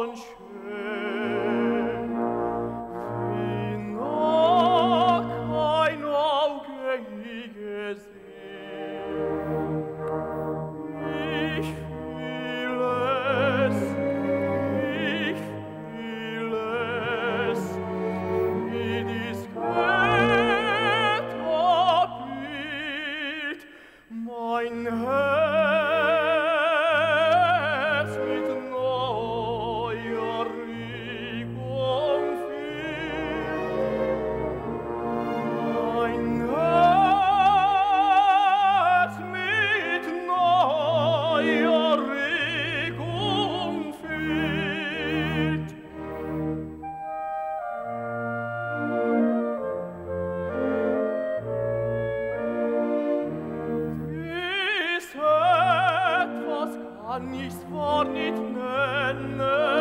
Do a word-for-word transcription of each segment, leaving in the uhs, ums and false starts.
kann ich's vor nicht nennen,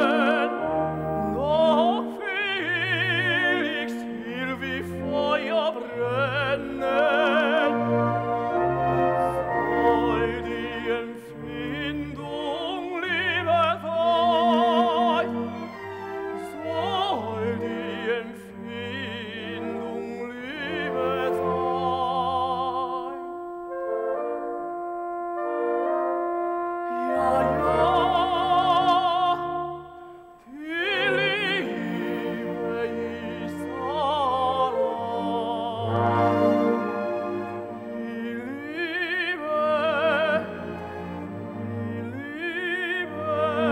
noch will ich's hier wie Feuer brennen. Soll die Empfindung Liebe sein, soll die Empfindung Liebe sein. Ja, ja, die Liebe ist allein. Die Liebe, die Liebe,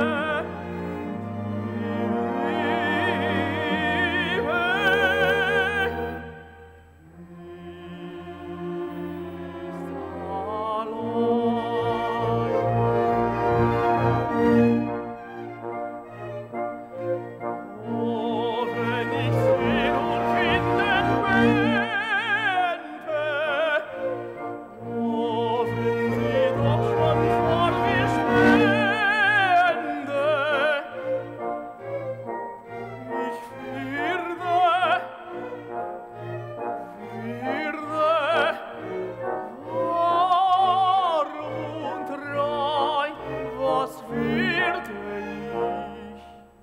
was werde ich?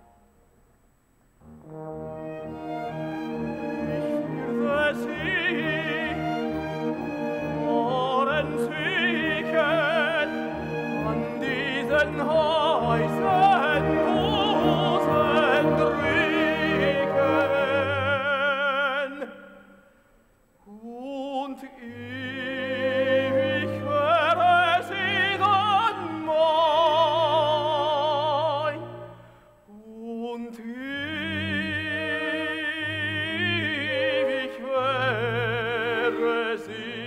Ich würde sie wollen sichern an diesen heißen Busen drücken und ewig wäre sie dann mein und ewig wäre sie